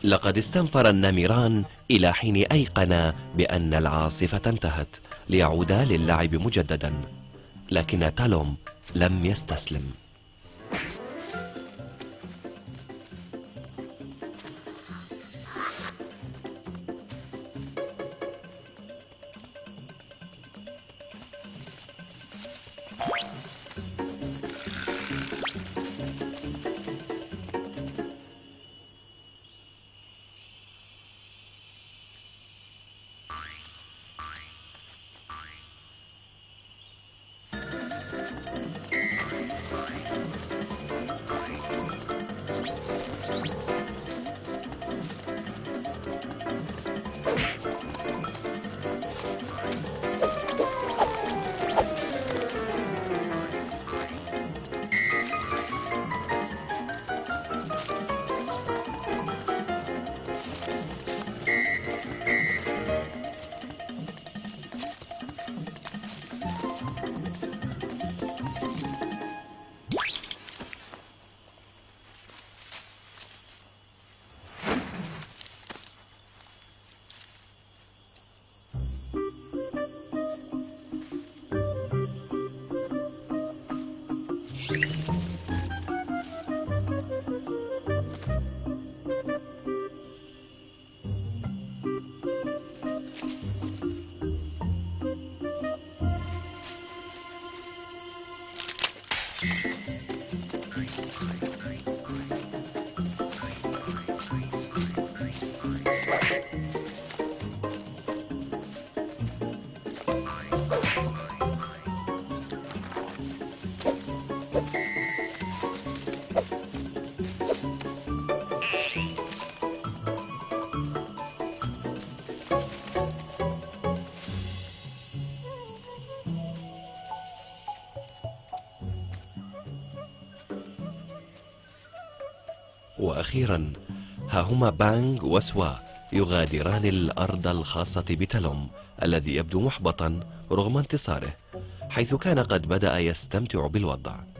لقد استنفر النمران إلى حين أيقنا بأن العاصفة انتهت ليعودا للعب مجددا، لكن تالوم لم يستسلم. وأخيرا ها هما بانغ وسوا يغادران الأرض الخاصة بتالوم الذي يبدو محبطا رغم انتصاره، حيث كان قد بدأ يستمتع بالوضع.